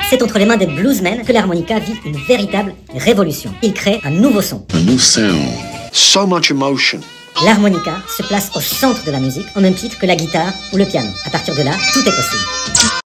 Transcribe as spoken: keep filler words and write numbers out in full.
C'est entre les mains des bluesmen que l'harmonica vit une véritable révolution. Il crée un nouveau son. A new sound. So much emotion. L'harmonica se place au centre de la musique, au même titre que la guitare ou le piano. À partir de là, tout est possible.